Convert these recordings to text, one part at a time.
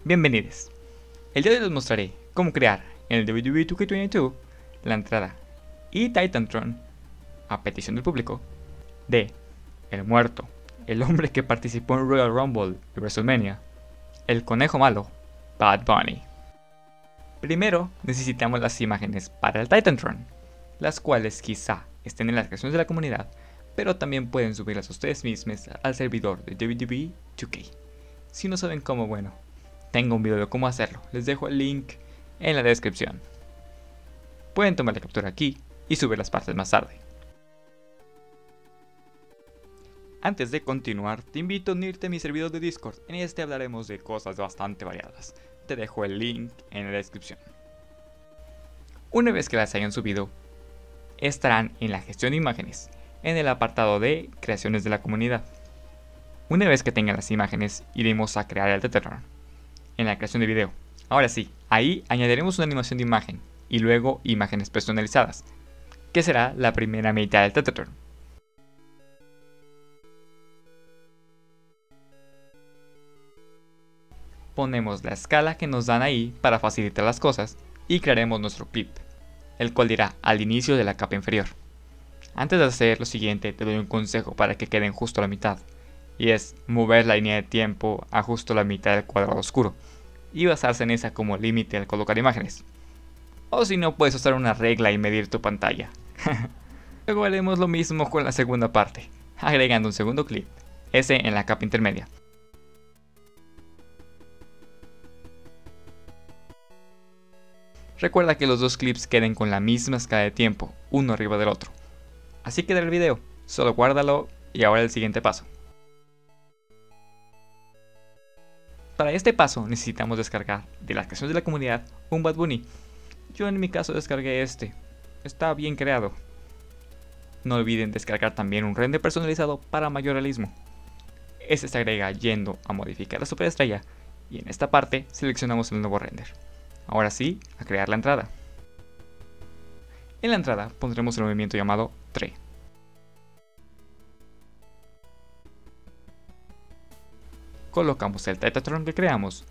Bienvenidos. El día de hoy les mostraré cómo crear en el WWE 2K22 la entrada y Titantron, a petición del público, de el muerto, el hombre que participó en Royal Rumble y WrestleMania, el conejo malo, Bad Bunny. Primero necesitamos las imágenes para el Titantron, las cuales quizá estén en las creaciones de la comunidad, pero también pueden subirlas ustedes mismos al servidor de WWE 2K. Si no saben cómo, bueno, tengo un video de cómo hacerlo, les dejo el link en la descripción. Pueden tomar la captura aquí y subir las partes más tarde. Antes de continuar, te invito a unirte a mi servidor de Discord. En este hablaremos de cosas bastante variadas. Te dejo el link en la descripción. Una vez que las hayan subido, estarán en la gestión de imágenes, en el apartado de creaciones de la comunidad. Una vez que tengan las imágenes, iremos a crear el Titantron en la creación de video. Ahora sí, ahí añadiremos una animación de imagen y luego imágenes personalizadas, que será la primera mitad del Titantron. Ponemos la escala que nos dan ahí para facilitar las cosas y crearemos nuestro clip, el cual irá al inicio de la capa inferior. Antes de hacer lo siguiente, te doy un consejo para que queden justo a la mitad, y es mover la línea de tiempo a justo la mitad del cuadrado oscuro y basarse en esa como límite al colocar imágenes. O si no, puedes usar una regla y medir tu pantalla. Luego haremos lo mismo con la segunda parte, agregando un segundo clip, ese en la capa intermedia. Recuerda que los dos clips queden con la misma escala de tiempo, uno arriba del otro. Así queda el video, solo guárdalo y ahora el siguiente paso. Para este paso necesitamos descargar de las creaciones de la comunidad un Bad Bunny. Yo en mi caso descargué este, está bien creado. No olviden descargar también un render personalizado para mayor realismo. Este se agrega yendo a modificar la superestrella y en esta parte seleccionamos el nuevo render. Ahora sí, a crear la entrada. En la entrada pondremos el movimiento llamado TRE. Colocamos el Titantron que creamos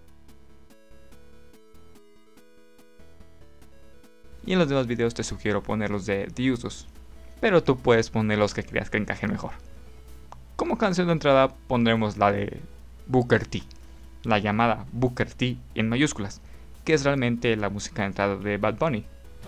y en los demás videos te sugiero ponerlos de usos, pero tú puedes poner los que creas que encajen mejor. Como canción de entrada pondremos la de Booker T, la llamada Booker T en mayúsculas, que es realmente la música de entrada de Bad Bunny.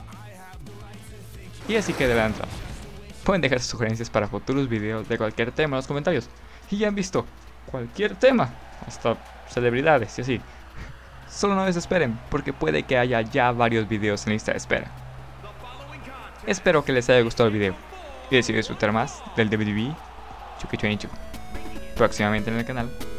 Y así queda la entrada. Pueden dejar sugerencias para futuros videos de cualquier tema en los comentarios. Y ya han visto, cualquier tema, hasta celebridades y así. Solo no desesperen, porque puede que haya ya varios videos en lista de espera. Espero que les haya gustado el video y decidan disfrutar más del WWE 2K22 próximamente en el canal.